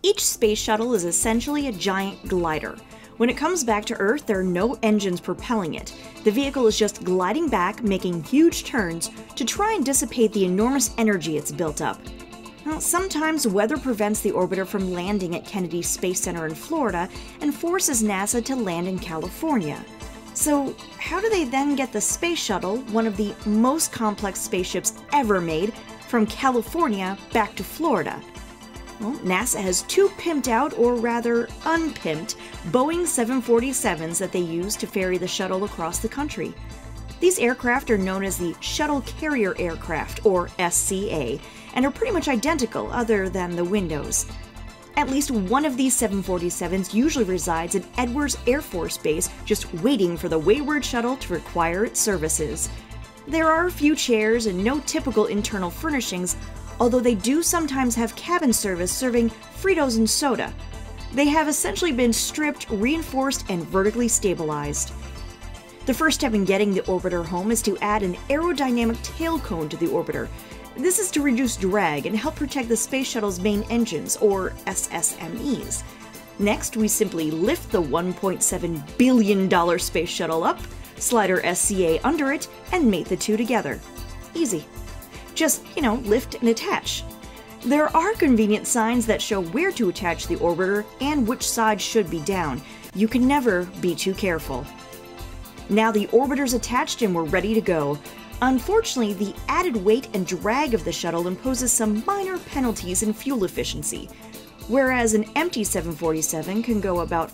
Each space shuttle is essentially a giant glider. When it comes back to Earth, there are no engines propelling it. The vehicle is just gliding back, making huge turns to try and dissipate the enormous energy it's built up. Well, sometimes weather prevents the orbiter from landing at Kennedy Space Center in Florida and forces NASA to land in California. So, how do they then get the space shuttle, one of the most complex spaceships ever made, from California back to Florida? Well, NASA has two pimped out, or rather unpimped, Boeing 747s that they use to ferry the shuttle across the country. These aircraft are known as the Shuttle Carrier Aircraft, or SCA, and are pretty much identical other than the windows. At least one of these 747s usually resides at Edwards Air Force Base, just waiting for the wayward shuttle to require its services. There are a few chairs and no typical internal furnishings, although they do sometimes have cabin service serving Fritos and soda. They have essentially been stripped, reinforced, and vertically stabilized. The first step in getting the orbiter home is to add an aerodynamic tail cone to the orbiter. This is to reduce drag and help protect the space shuttle's main engines, or SSMEs. Next, we simply lift the $1.7 billion space shuttle up, slide our SCA under it, and mate the two together. Easy. Just, lift and attach. There are convenient signs that show where to attach the orbiter and which side should be down. You can never be too careful. Now the orbiter's attached and we're ready to go. Unfortunately, the added weight and drag of the shuttle imposes some minor penalties in fuel efficiency. Whereas an empty 747 can go about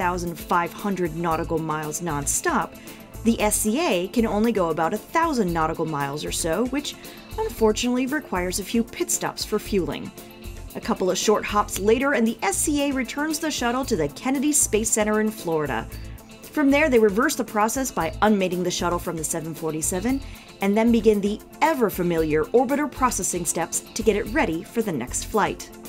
5,500 nautical miles non-stop, the SCA can only go about 1,000 nautical miles or so, which unfortunately requires a few pit stops for fueling. A couple of short hops later, and the SCA returns the shuttle to the Kennedy Space Center in Florida. From there, they reverse the process by unmating the shuttle from the 747, and then begin the ever-familiar orbiter processing steps to get it ready for the next flight.